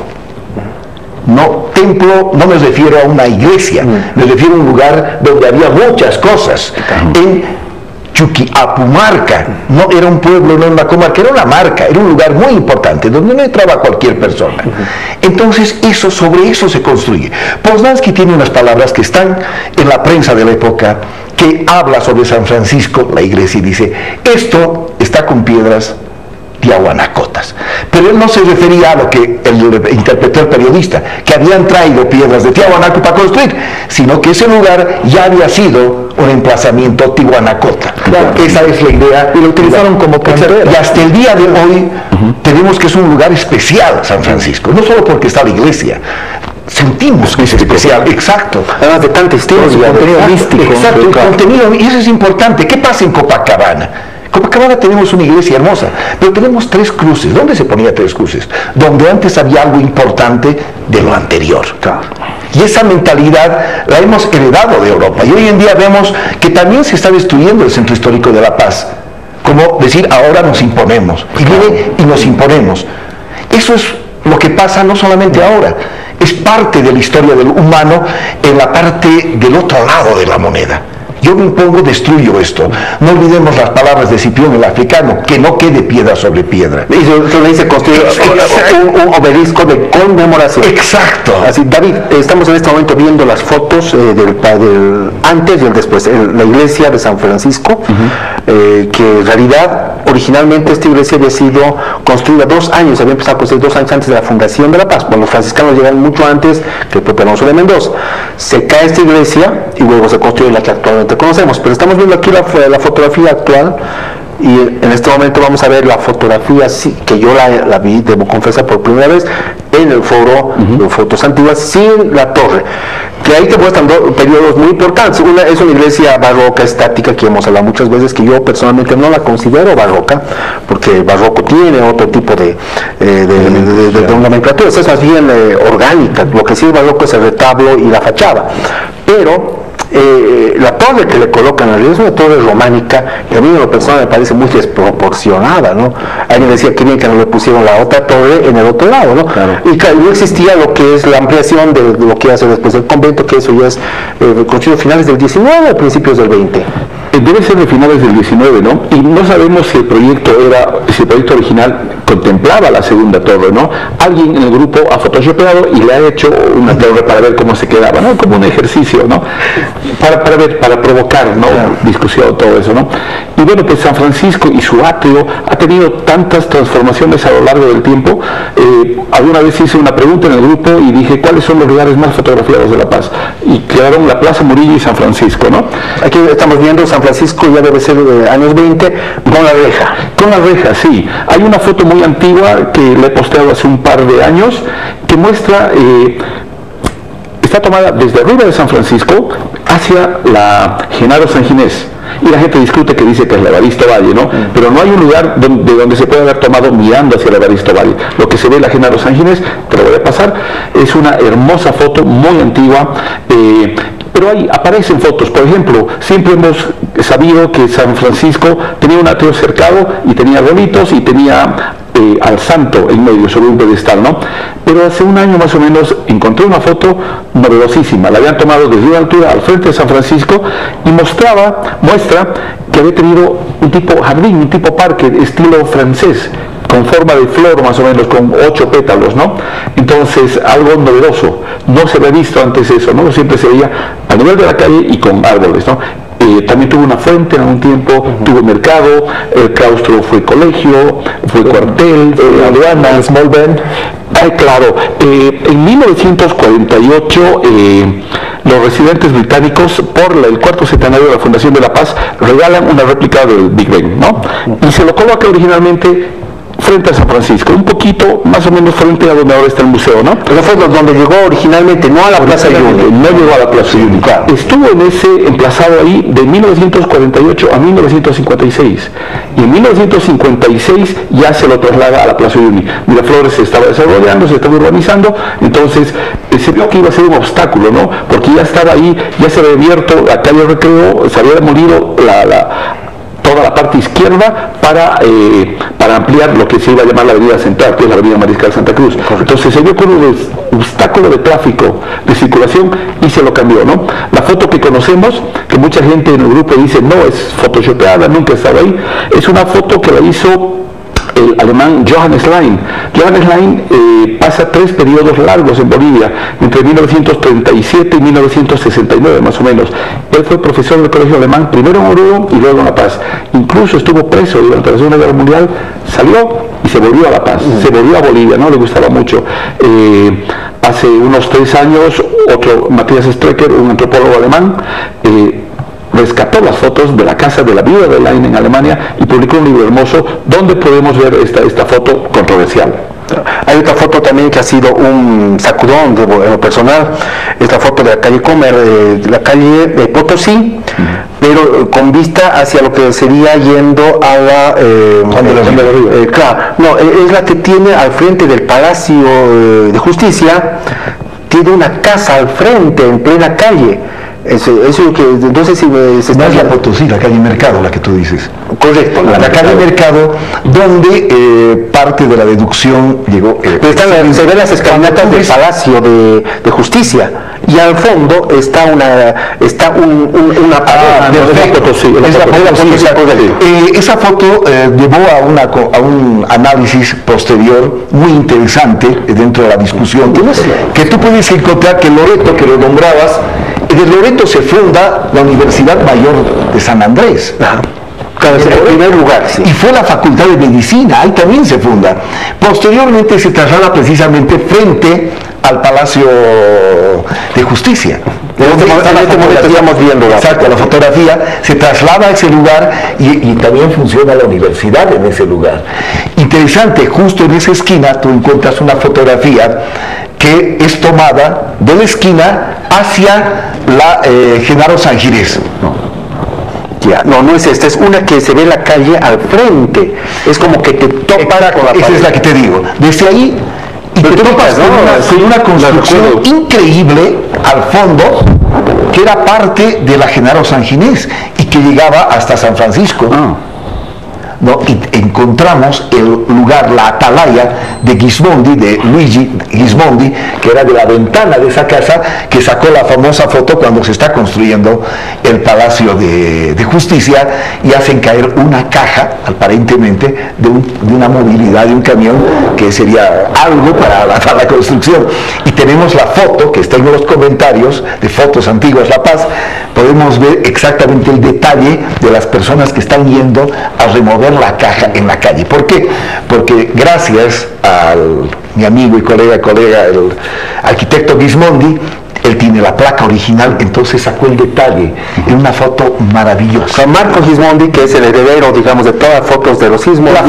No, templo, no me refiero a una iglesia, me refiero a un lugar donde había muchas cosas. En Chuquiapumarca, no era un pueblo, no era una comarca, era una marca, era un lugar muy importante, donde no entraba cualquier persona. Entonces, sobre eso se construye. Poznański tiene unas palabras que están en la prensa de la época, que habla sobre San Francisco, la iglesia, y dice, esto está con piedras tiahuanacotas. Pero él no se refería a lo que interpretó el periodista, que habían traído piedras de Tiahuanaco para construir, sino que ese lugar ya había sido un emplazamiento tihuanacota. Claro. Esa es la idea. Y lo utilizaron como cantera. Y hasta el día de hoy tenemos que es un lugar especial San Francisco, no solo porque está la iglesia. Sentimos que es especial, exacto. Además de tanta historia, contenido místico. Exacto, el contenido, y eso es importante. ¿Qué pasa en Copacabana? Copacabana tenemos una iglesia hermosa, pero tenemos 3 cruces. ¿Dónde se ponía 3 cruces? Donde antes había algo importante de lo anterior. Y esa mentalidad la hemos heredado de Europa. Y hoy en día vemos que también se está destruyendo el centro histórico de La Paz. Como decir, ahora nos imponemos. Y viene y nos imponemos. Eso es lo que pasa no solamente ahora. Es parte de la historia del humano en la parte del otro lado de la moneda. Yo me impongo, destruyo esto. No olvidemos las palabras de Cipión el africano, que no quede piedra sobre piedra. Y eso le dice construir un obelisco de conmemoración. Exacto. Así, David, estamos en este momento viendo las fotos del antes y el después. La iglesia de San Francisco, que en realidad originalmente esta iglesia había sido construida 2 años, había empezado a construir 2 años antes de la fundación de La Paz. Cuando los franciscanos llegaron mucho antes que el propio Alonso de Mendoza. Se cae esta iglesia y luego se construye la que actualmente conocemos, pero estamos viendo aquí la fotografía actual Y en este momento vamos a ver la fotografía, sí, que yo la vi, debo confesar, por primera vez en el foro de fotos antiguas, sin la torre. Que ahí te muestran dos periodos muy importantes. Una es una iglesia barroca estática, que hemos hablado muchas veces, que yo personalmente no la considero barroca, porque barroco tiene otro tipo de nomenclatura, es más bien orgánica. Lo que sí es barroco es el retablo y la fachada. Pero la torre que le colocan arriba es una torre románica que a mí en lo personal me parece muy desproporcionada, ¿no? Alguien decía que bien que no le pusieron la otra torre en el otro lado, ¿no? Claro. Y no existía lo que es la ampliación de lo que hace después del convento, que eso ya es construido a finales del 19 o principios del 20. Debe ser de finales del 19, ¿no? Y no sabemos si el proyecto original contemplaba la segunda torre, ¿no? Alguien en el grupo ha photoshopeado y le ha hecho una torre para ver cómo se quedaba, ¿no? Como un ejercicio, ¿no? Para provocar, ¿no? Discusión, todo eso, ¿no? Y bueno, pues San Francisco y su atrio ha tenido tantas transformaciones a lo largo del tiempo. Alguna vez hice una pregunta en el grupo y dije, ¿cuáles son los lugares más fotografiados de La Paz? Y quedaron la Plaza Murillo y San Francisco, ¿no? Aquí estamos viendo San Francisco, ya debe ser de años 20, con la reja. Con la reja, sí. Hay una foto muy antigua que le he posteado hace un par de años que muestra, está tomada desde arriba de San Francisco hacia la Genaro San Ginés. Y la gente discute que dice que es la Evaristo Valle, ¿no? Pero no hay un lugar de donde se puede haber tomado mirando hacia la Evaristo Valle. Lo que se ve en la Genaro San Ginés, te lo voy a pasar, es una hermosa foto muy antigua. Pero ahí aparecen fotos. Por ejemplo, siempre hemos sabido que San Francisco tenía un atrio cercado y tenía arbolitos y tenía al santo en medio sobre un pedestal, ¿no? Pero hace un año más o menos encontré una foto novedosísima. La habían tomado desde una altura al frente de San Francisco y muestra que había tenido un tipo jardín, un tipo parque, estilo francés, con forma de flor más o menos, con 8 pétalos, ¿no? Entonces, algo novedoso. No se había visto antes eso, ¿no? Siempre se veía a nivel de la calle y con árboles, ¿no? También tuvo una fuente en algún tiempo, tuvo mercado, el claustro fue colegio, fue cuartel, fue aduana, Small Bend. Claro, en 1948 los residentes británicos, por el cuarto centenario de la Fundación de la Paz, regalan una réplica del Big Ben, ¿no? Y se lo coloca originalmente frente a San Francisco, un poquito más o menos frente a donde ahora está el museo, ¿no? Pero fue donde llegó originalmente, no a la Plaza Uyuni. No llegó a la Plaza Uyuni. Claro. Estuvo en ese emplazado ahí de 1948 a 1956. Y en 1956 ya se lo traslada a la Plaza Uyuni. Miraflores se estaba desarrollando, se estaba urbanizando, entonces se vio que iba a ser un obstáculo, ¿no? Porque ya estaba ahí, ya se había abierto la calle Recreo, se había demolido toda la parte izquierda para ampliar lo que se iba a llamar la avenida central, que es la avenida Mariscal Santa Cruz. Entonces se vio con un obstáculo de tráfico, de circulación, y se lo cambió, ¿no? La foto que conocemos, que mucha gente en el grupo dice no, es photoshopeada, nunca estaba ahí, es una foto que la hizo el alemán Johannes Lein. Johannes Lein pasa 3 periodos largos en Bolivia, entre 1937 y 1969 más o menos. Él fue profesor del colegio alemán, primero en Oruro y luego en La Paz. Incluso estuvo preso durante la Segunda Guerra Mundial, salió y se volvió a La Paz, se volvió a Bolivia, no le gustaba mucho. Hace unos 3 años, otro, Matthias Strecker, un antropólogo alemán, rescató las fotos de la casa de la viuda de Lein en Alemania y publicó un libro hermoso donde podemos ver esta foto controversial. Hay otra foto también que ha sido un sacudón en lo personal, es la foto de la calle Comer, de la calle de Potosí, pero con vista hacia lo que sería yendo a la claro, no, es la que tiene al frente del Palacio de Justicia, tiene una casa al frente, en plena calle. Eso que entonces si se está... No es la Potosí, la calle Mercado, la que tú dices. Correcto. La calle Mercado, donde parte de la deducción llegó... Pero se ven las escalinatas del Palacio de Justicia, y al fondo está una pared. Esa foto llevó a un análisis posterior muy interesante dentro de la discusión, que tú puedes encontrar que Loreto, que lo nombrabas, de Loreto se funda la Universidad Mayor de San Andrés. Claro, en primer lugar, sí. Y fue la Facultad de Medicina, ahí también se funda. Posteriormente se traslada precisamente frente al Palacio de Justicia. En este momento estamos viendo la fotografía, se traslada a ese lugar y también funciona la universidad en ese lugar. Interesante, justo en esa esquina tú encuentras una fotografía que es tomada de la esquina hacia la Genaro Sangires. No es esta, es una que se ve la calle al frente, es como que te topa con la pared. Esa es la que te digo, desde ahí y te topas con una construcción increíble al fondo que era parte de la Genaro Sanginés y que llegaba hasta San Francisco. ¿No? Y encontramos el lugar, la atalaya de Gismondi, de Luigi Gismondi, que era de la ventana de esa casa, que sacó la famosa foto cuando se está construyendo el Palacio de Justicia y hacen caer una caja, aparentemente, de una movilidad de un camión que sería algo para la construcción. Y tenemos la foto que está en los comentarios de Fotos Antiguas La Paz, podemos ver exactamente el detalle de las personas que están yendo a remover la caja en la calle. ¿Por qué? Porque gracias a mi amigo y colega, el arquitecto Gismondi, él tiene la placa original, entonces sacó el detalle en una foto maravillosa. San Marcos Gismondi, que es el heredero, digamos, de todas las fotos de los Gismondi. La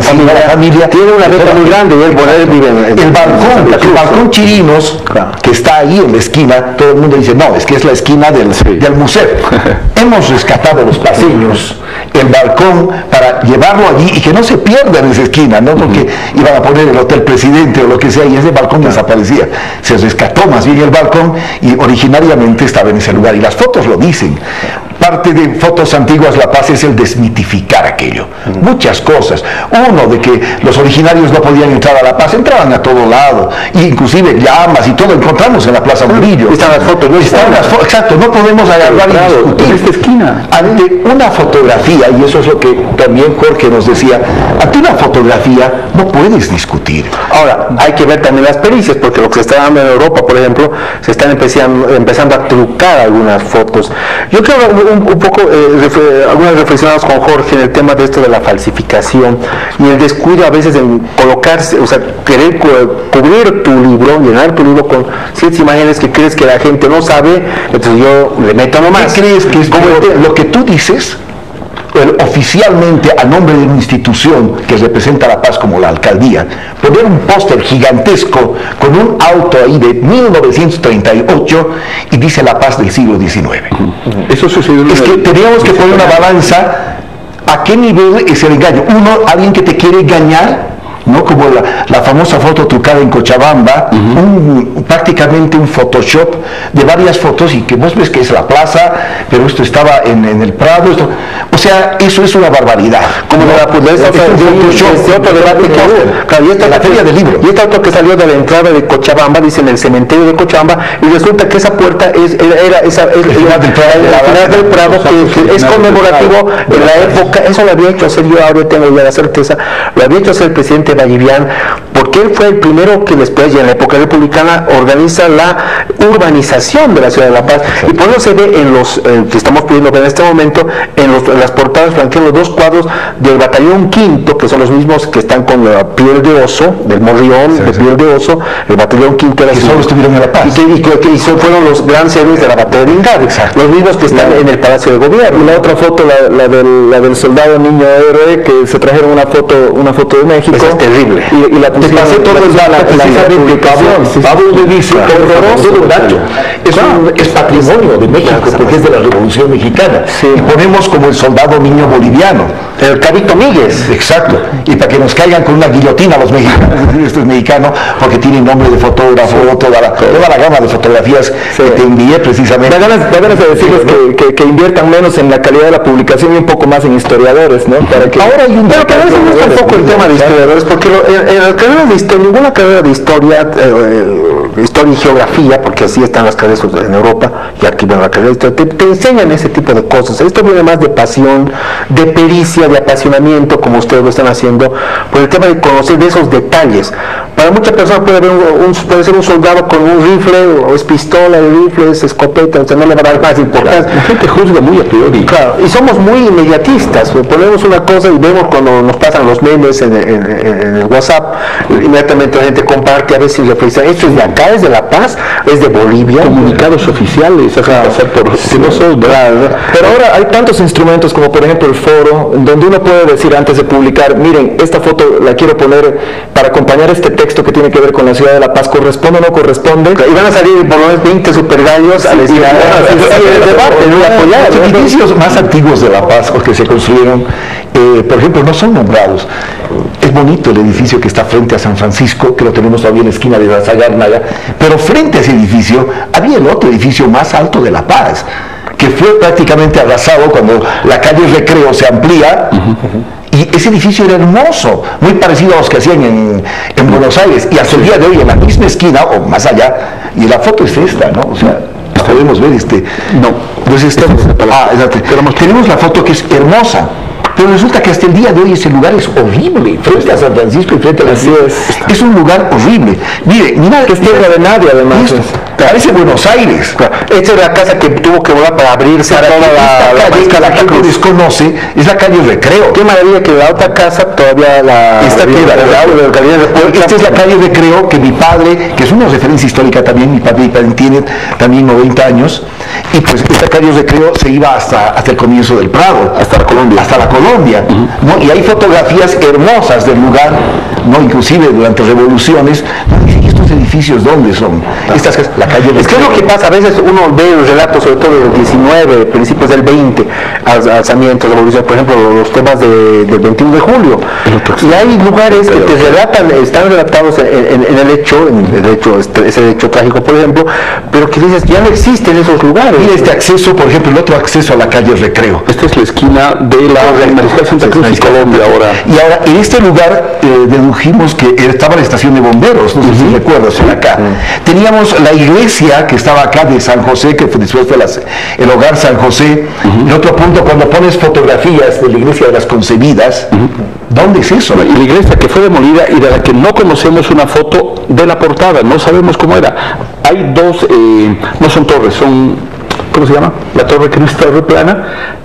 familia tiene una letra muy grande y él vive en el balcón Chirinos, que está ahí en la esquina. Todo el mundo dice, no, es que es la esquina del museo. Hemos rescatado los paseños, el balcón, para llevarlo allí y que no se pierda en esa esquina, ¿no? Porque iban a poner el Hotel Presidente o lo que sea y ese balcón desaparecía. Se rescató más bien el balcón y originariamente estaba en ese lugar y las fotos lo dicen. Parte de Fotos Antiguas La Paz es el desmitificar aquello, muchas cosas. Uno, de que los originarios no podían entrar a La Paz, entraban a todo lado, e inclusive llamas y todo encontramos en la Plaza Murillo. Están las fotos, no están las fotos. Exacto, no podemos agarrar y discutir. Esta esquina. Ante una fotografía, y eso es lo que también Jorge nos decía, ante una fotografía no puedes discutir. Ahora, hay que ver también las pericias, porque lo que se está dando en Europa, por ejemplo, se están empezando a trucar algunas fotos. Yo creo un poco, algunas reflexionadas con Jorge en el tema de esto de la falsificación y el descuido a veces en colocarse, o sea, querer cubrir tu libro, llenar tu libro con ciertas imágenes que crees que la gente no sabe, entonces yo le meto nomás. ¿Qué crees que es lo que tú dices? Oficialmente, a nombre de una institución que representa La Paz como la alcaldía, poner un póster gigantesco con un auto ahí de 1938 y dice La Paz del siglo XIX. Eso sucedió. Es que teníamos que poner una balanza. ¿A qué nivel es el engaño? Uno, alguien que te quiere engañar, ¿no? Como la famosa foto trucada en Cochabamba, prácticamente un Photoshop de varias fotos y que vos ves que es la plaza, pero esto estaba en el Prado, o sea, eso es una barbaridad. Como ¿no? otro debate que hubo, la Feria del Libro. Y esta otra que salió de la entrada de Cochabamba, dice en el cementerio de Cochabamba, y resulta que esa puerta era la del Prado, que es conmemorativo en la época. Eso lo había hecho hacer, yo ahora tengo ya la certeza, lo había hecho hacer el presidente Vallivian, porque él fue el primero que después, ya en la época republicana, organiza la urbanización de la ciudad de La Paz. Y por eso se ve en los que estamos pudiendo ver en este momento, en las portadas flanquean los dos cuadros del batallón quinto, que son los mismos que están con la piel de oso, del morrión de piel de oso. El batallón quinto era que solo estuvieron en La Paz. Y fueron los grandes héroes de la batalla de Lingard, los mismos que están en el Palacio de Gobierno. Y la otra foto, la del soldado niño héroe, que se trajeron una foto de México. Pues es terrible. Y la te pasé todo el dato precisamente. Pablo me dice, horroroso dato. Es patrimonio de México, porque es de la Revolución Mexicana. Y ponemos como el soldado niño boliviano. El Cabito Míguez. Exacto. Y para que nos caigan con una guillotina los mexicanos, esto es mexicano, porque tiene nombre de fotógrafo, toda la gama de fotografías que te envié precisamente. Da ganas de decirles que inviertan menos en la calidad de la publicación y un poco más en historiadores, ¿no? Para que ahora hay un pero eso no es tampoco el tema de historiadores, porque en la carrera de historia, ninguna carrera de historia, historia y geografía, porque así están las carreras en Europa, y aquí viene la carrera de historia, te enseñan ese tipo de cosas. Esto viene más de pasión, de pericia, de apasionamiento, como ustedes lo están haciendo, por el tema de conocer de esos detalles. Para muchas personas puede ser un soldado con un rifle, o es pistola, el rifle, es escopeta, o sea, no le va a dar más importancia. La gente juzga muy a priori. Claro, y somos muy inmediatistas. Ponemos una cosa y vemos cuando nos pasan los memes en el WhatsApp, inmediatamente la gente comparte, a veces reflexiona, esto es de acá. acá es de La Paz, es de Bolivia. Comunicados oficiales, pasar por que no son, ¿verdad? Pero ahora hay tantos instrumentos como por ejemplo el foro, donde uno puede decir antes de publicar, miren, esta foto la quiero poner para acompañar este texto que tiene que ver con la ciudad de La Paz, ¿corresponde o no corresponde? Y van a salir por lo menos 20 supergallos a decir, el debate, ¿no? Apoyar. Los edificios más antiguos de La Paz, o que se construyeron, por ejemplo, no son nombrados. Es bonito el edificio que está frente a San Francisco, que lo tenemos todavía en la esquina de la Zagárnaga, pero frente a ese edificio había el otro edificio más alto de La Paz, que fue prácticamente arrasado cuando la calle Recreo se amplía. Y ese edificio era hermoso, muy parecido a los que hacían en Buenos Aires, y hasta el día de hoy en la misma esquina o más allá, y la foto es esta, ¿no? O sea, podemos ver tenemos la foto que es hermosa, pero resulta que hasta el día de hoy ese lugar es horrible, frente a San Francisco y frente a la ciudad. Es un lugar horrible. Mira que es tierra de nadie, además. Parece Buenos Aires. Esta es la casa que tuvo que volar para abrirse para toda la gente desconoce, es la calle Recreo. Qué maravilla que la otra casa todavía esta esta es la calle Recreo que mi padre, que es una referencia histórica también, mi padre tiene también 90 años, y pues esta calle Recreo se iba hasta el comienzo del Prado, hasta la Colombia, ¿no? Y hay fotografías hermosas del lugar, ¿no? Inclusive durante revoluciones. ¿Y estos edificios dónde son? Estas casas, la calle Recreo. Es que es lo que pasa, a veces uno ve los relatos, sobre todo del 19, principios del 20, alzamientos, revolución, por ejemplo, los temas del 21 de julio. Y hay lugares que te relatan, están relatados en el hecho, ese hecho trágico, por ejemplo, pero que dices, ya no existen esos lugares. Mira este acceso, por ejemplo, el otro acceso a la calle Recreo. Esta es la esquina de la Mariscal Santa Cruz y Colombia ahora. Y ahora, en este lugar dedujimos que estaba la estación de bomberos, no sé si recuerdas, acá. Teníamos la iglesia que estaba acá de San José, que después fue el hogar San José. El otro punto, cuando pones fotografías de la iglesia de las Concebidas, ¿dónde es eso? Y la iglesia que fue demolida y de la que no conocemos una foto de la portada, no sabemos cómo era. Hay dos, no son torres, son, ¿cómo se llama? La torre que no es torre plana.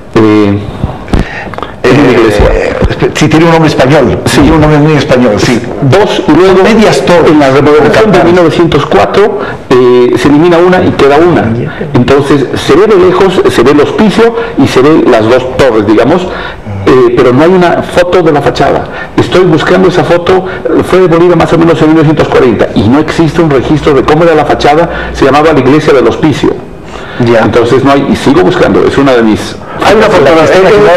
Una iglesia. Sí, tiene un nombre español. Sí, un nombre muy español, sí. Dos, y luego medias torres. En la remodelación de 1904 se elimina una y queda una. Entonces se ve de lejos, se ve el hospicio y se ven las dos torres, digamos. Pero no hay una foto de la fachada. Estoy buscando esa foto, fue demolida más o menos en 1940 y no existe un registro de cómo era la fachada. Se llamaba la iglesia del hospicio. Ya. Entonces no hay, y sigo buscando, es una de mis... Hay una fotografía.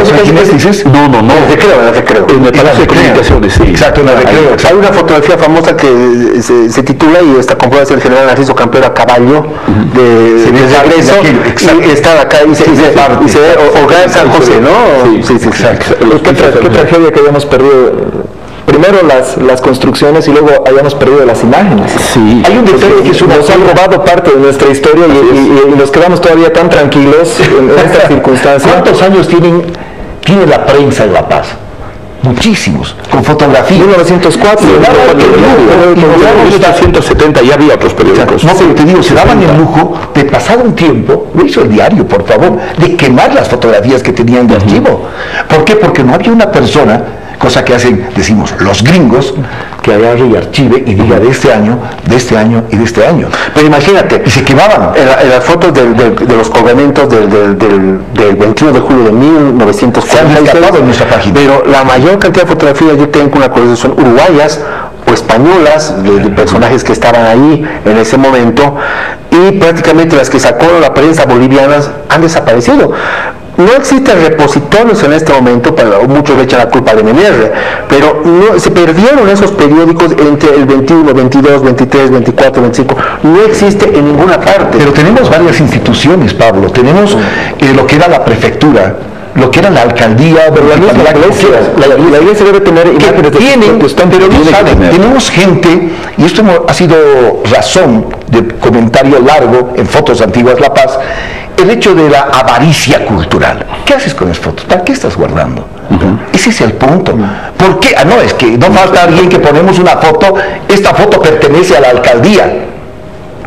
No, la Recreo. En el Palacio de Comunicaciones, sí. Exacto, en la Recreo. Hay una fotografía famosa que se titula, y está comprobada, el general Narciso Campero a caballo de regreso, y está acá y se ve Hogar San José, ¿no? Sí, exacto. Qué tragedia que hayamos perdido. Primero las construcciones y luego hayamos perdido las imágenes. Sí. Hay un detalle que nos han robado parte de nuestra historia y nos quedamos todavía tan tranquilos en estas circunstancias. ¿Cuántos años tiene la prensa en La Paz? Muchísimos, con fotografías. 1904. En 1970 ya había otros periódicos. No, pero te digo, se daban el lujo de pasar un tiempo, lo hizo el diario, por favor, de quemar las fotografías que tenían de archivo. ¿Por qué? Porque no había una persona, cosa que hacen, decimos, los gringos, que agarre y archive y diga de este año y de este año. Pero imagínate, y se quemaban. En las fotos de los colgamientos del 21 de julio de 1946, se han rescatado en nuestra página. Pero la mayor cantidad de fotografías yo tengo una cosa, son uruguayas o españolas, de personajes que estaban ahí en ese momento, y prácticamente las que sacó la prensa boliviana han desaparecido. No existen repositorios en este momento, muchos le echan la culpa de MNR, pero se perdieron esos periódicos entre el 21, 22, 23, 24, 25, no existe en ninguna parte. Pero tenemos varias instituciones, Pablo, tenemos lo que era la prefectura, lo que era la alcaldía, pero la iglesia debe tener imágenes de tienen, pero no saben. Tenemos gente, y esto ha sido razón de comentario largo en Fotos Antiguas La Paz, el hecho de la avaricia cultural. ¿Qué haces con las fotos? ¿Para qué estás guardando? Ese es el punto. ¿Por qué? No, es que no falta alguien que ponemos una foto, esta foto pertenece a la alcaldía.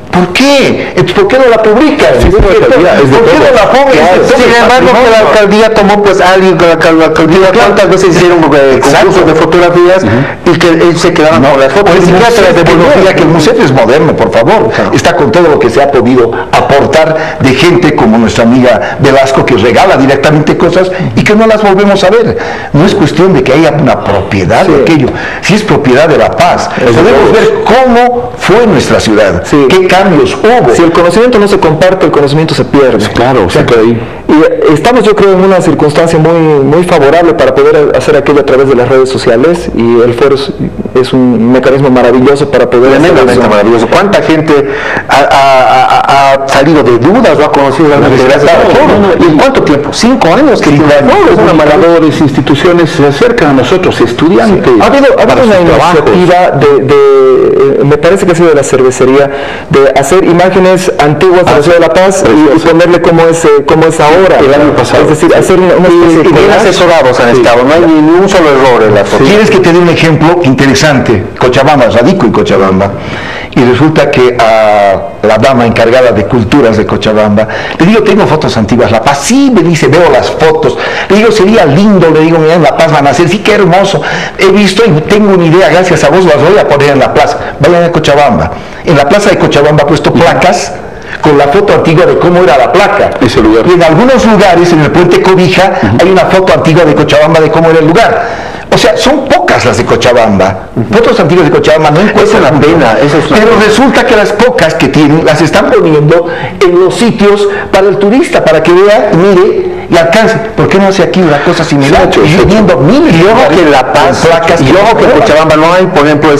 ¿Por qué? ¿Por qué no la publican? ¿Por qué no la ponen? Sin embargo, que la alcaldía tomó, pues, alguien, la alcaldía, ¿cuántas veces hicieron concursos de fotografías y que ellos se quedaban con las fotos? Que el museo es moderno, por favor. Está con todo lo que se ha podido aportar de gente como nuestra amiga Velasco, que regala directamente cosas y que no las volvemos a ver. No es cuestión de que haya una propiedad de aquello, si es propiedad de La Paz. Podemos ver cómo fue nuestra ciudad, qué cambios hubo. Si el conocimiento no se comparte, el conocimiento se pierde. Claro, se queda ahí. Y estamos, yo creo, en una circunstancia muy favorable para poder hacer aquello a través de las redes sociales, y el foro es un mecanismo maravilloso para poder tremendamente maravilloso. ¿Cuánta gente ha salido de dudas o ha conocido realmente gracias al foro? ¿Y en cuánto tiempo? 5 años que comunicadores, instituciones se acercan a nosotros, estudiantes. Ha habido una iniciativa me parece que ha sido de la cervecería, de hacer imágenes antiguas de la ciudad de La Paz y ponerle cómo es ahora. El año pasado. Es decir, hacer una especie de bien asesorados han estado, no hay ni un solo error en la foto. ¿Quieres que te dé un ejemplo interesante? Cochabamba, radico en Cochabamba, y resulta que a la dama encargada de culturas de Cochabamba le digo, tengo fotos antiguas, La Paz, sí, me dice, veo las fotos, le digo, sería lindo, le digo, mira, en La Paz van a hacer, sí, qué hermoso, he visto y tengo una idea, gracias a vos las voy a poner en la plaza, vayan a Cochabamba. En la plaza de Cochabamba ha puesto placas con la foto antigua de cómo era la placa. Ese lugar. Y en algunos lugares, en el puente Cobija, hay una foto antigua de Cochabamba de cómo era el lugar. O sea, son pocas las de Cochabamba. Fotos antiguas de Cochabamba no encuentran la pena. Pero resulta que las pocas que tienen las están poniendo en los sitios para el turista, para que vea, mire y alcance. ¿Por qué no hace aquí una cosa similar? Y viendo miles. Y ojo que en La Paz, y ojo que en Cochabamba no hay, por ejemplo,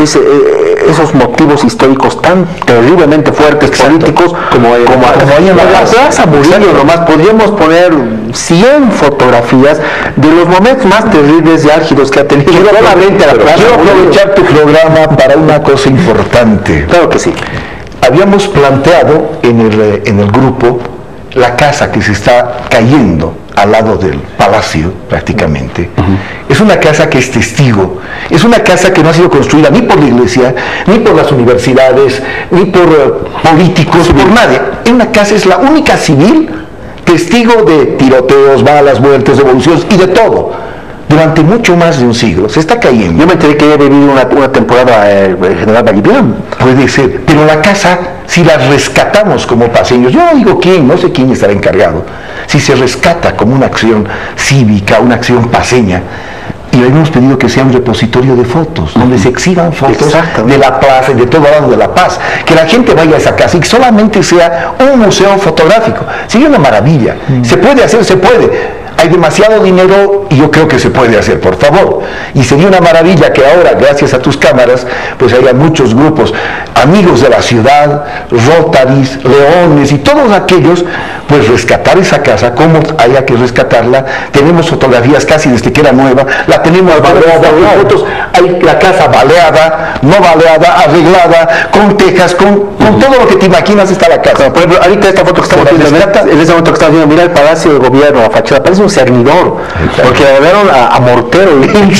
esos motivos históricos tan terriblemente fuertes, políticos, como hay en la Plaza Murillo. Nomás podríamos poner 100 fotografías de los momentos más terribles y álgidos que ha tenido. Quiero aprovechar tu programa para una cosa importante. Claro que sí. Habíamos planteado en el grupo la casa que se está cayendo al lado del palacio prácticamente. Es una casa que es testigo, es una casa que no ha sido construida ni por la iglesia, ni por las universidades, ni por políticos, por nadie. Es una casa, es la única civil testigo de tiroteos, balas, muertes, revoluciones y de todo. Durante mucho más de un siglo, se está cayendo. Yo me enteré que había vivido una temporada General Boliviano. Puede ser, pero la casa, si la rescatamos como paseños, yo no digo quién, no sé quién estará encargado, si se rescata como una acción cívica, una acción paseña, y le hemos pedido que sea un repositorio de fotos, donde se exhiban fotos de la plaza y de todo lado de La Paz, que la gente vaya a esa casa y que solamente sea un museo fotográfico. Sería una maravilla. Se puede hacer, se puede. Hay demasiado dinero y yo creo que se puede hacer, por favor. Y sería una maravilla que ahora, gracias a tus cámaras, pues haya muchos grupos, amigos de la ciudad, Rotaris, Leones y todos aquellos, pues rescatar esa casa, como haya que rescatarla. Tenemos fotografías casi desde que era nueva, la tenemos baleada, hay fotos, hay la casa baleada, no baleada, arreglada, con tejas, con todo lo que te imaginas está la casa. Por ejemplo, ahorita esta foto que estamos viendo, en ese momento que estamos viendo, mira el Palacio de Gobierno, la fachada, parece un cernidor, porque le dieron a mortero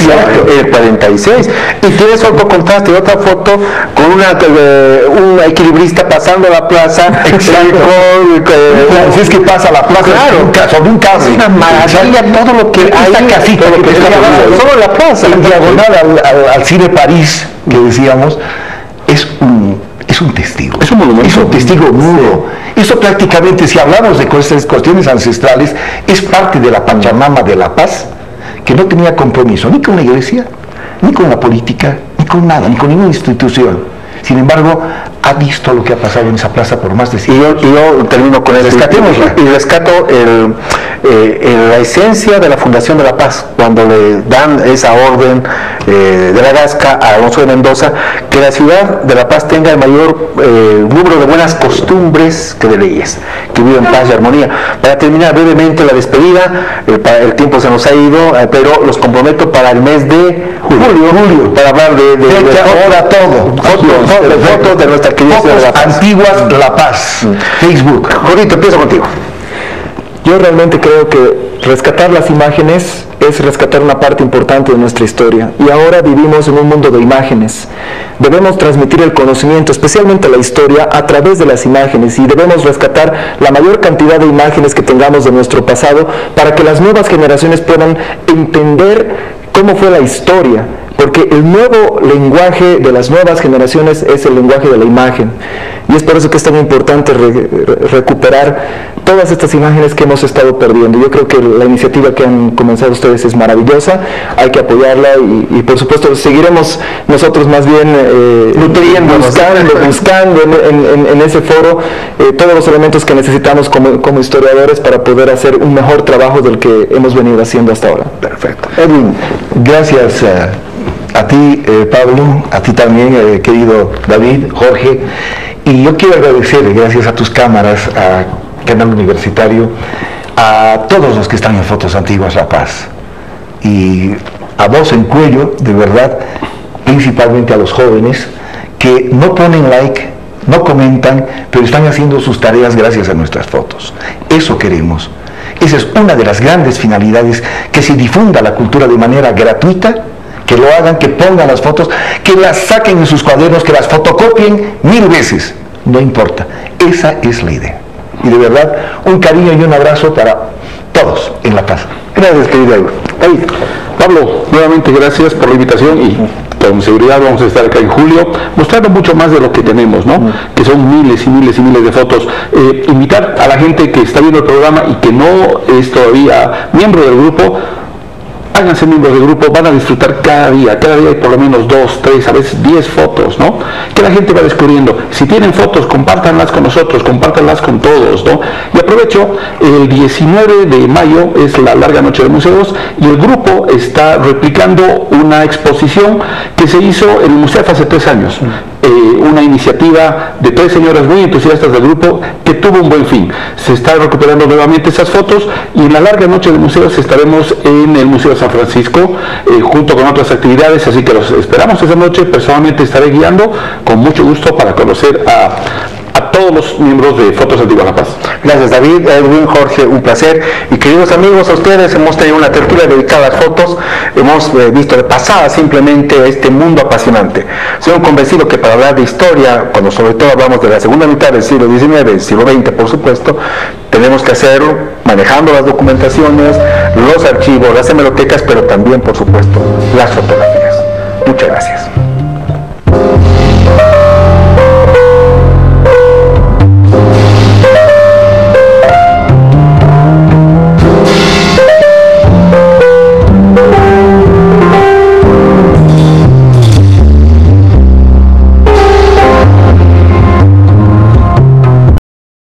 el 46, y tienes otro contraste, otra foto con un equilibrista pasando la plaza, si es que pasa la plaza, claro, sobre un cable. Es una maravilla todo lo que hay, esta casita, solo la plaza, en diagonal al Cine París, que decíamos, es un testigo. Es un monumento. Es un testigo mudo. Eso prácticamente, si hablamos de cuestiones ancestrales, es parte de la Pachamama de La Paz, que no tenía compromiso ni con la iglesia, ni con la política, ni con nada, ni con ninguna institución. Sin embargo, ha visto lo que ha pasado en esa plaza por más de 100 años. Y yo termino con esto. Y rescato la esencia de la Fundación de La Paz, cuando le dan esa orden de la Gasca a Alonso de Mendoza, que la ciudad de La Paz tenga el mayor número de buenas costumbres que de leyes, que viva en paz y armonía. Para terminar brevemente la despedida, el tiempo se nos ha ido, pero los comprometo para el mes de julio para hablar de fotos de nuestra querida ciudad de La Paz. Antiguas La Paz. Facebook. Jorito, empiezo contigo. Yo realmente creo que rescatar las imágenes es rescatar una parte importante de nuestra historia. Y ahora vivimos en un mundo de imágenes. Debemos transmitir el conocimiento, especialmente la historia, a través de las imágenes, y debemos rescatar la mayor cantidad de imágenes que tengamos de nuestro pasado para que las nuevas generaciones puedan entender cómo fue la historia. Porque el nuevo lenguaje de las nuevas generaciones es el lenguaje de la imagen. Y es por eso que es tan importante recuperar todas estas imágenes que hemos estado perdiendo. Yo creo que la iniciativa que han comenzado ustedes es maravillosa, hay que apoyarla y por supuesto seguiremos nosotros más bien buscando en ese foro todos los elementos que necesitamos como historiadores para poder hacer un mejor trabajo del que hemos venido haciendo hasta ahora. Perfecto. Edwin, gracias a ti, Pablo, a ti también, querido David, Jorge, y yo quiero agradecer, gracias a tus cámaras, a Canal Universitario, a todos los que están en Fotos Antiguas La Paz, y a Voz en Cuello, de verdad, principalmente a los jóvenes, que no ponen like, no comentan, pero están haciendo sus tareas gracias a nuestras fotos. Eso queremos. Esa es una de las grandes finalidades, que se difunda la cultura de manera gratuita, que lo hagan, que pongan las fotos, que las saquen en sus cuadernos, que las fotocopien 1000 veces, no importa, esa es la idea. Y de verdad, un cariño y un abrazo para todos en La Paz. Gracias, querido Edwin. Hey, Pablo, nuevamente gracias por la invitación y con seguridad vamos a estar acá en julio mostrando mucho más de lo que tenemos, ¿no? Que son miles y miles y miles de fotos. Invitar a la gente que está viendo el programa y que no es todavía miembro del grupo, háganse miembros del grupo, van a disfrutar cada día hay por lo menos 2, 3, a veces 10 fotos, ¿no? Que la gente va descubriendo. Si tienen fotos, compártanlas con nosotros, compártanlas con todos, ¿no? Y aprovecho, el 19 de mayo es la larga noche de museos y el grupo está replicando una exposición que se hizo en el Museo hace 3 años. Una iniciativa de 3 señoras muy entusiastas del grupo que tuvo un buen fin. Se está recuperando nuevamente esas fotos y en la larga noche de museos estaremos en el Museo de San Francisco junto con otras actividades, así que los esperamos esa noche. Personalmente estaré guiando con mucho gusto para conocer a todos los miembros de Fotos Antiguas La Paz. Gracias, David, Edwin, Jorge, un placer. Y queridos amigos, a ustedes hemos tenido una tertulia dedicada a las fotos, hemos visto de pasada simplemente este mundo apasionante. Soy un convencido que para hablar de historia, cuando sobre todo hablamos de la segunda mitad del siglo XIX, del siglo XX, por supuesto, tenemos que hacerlo manejando las documentaciones, los archivos, las hemerotecas, pero también, por supuesto, las fotografías. Muchas gracias.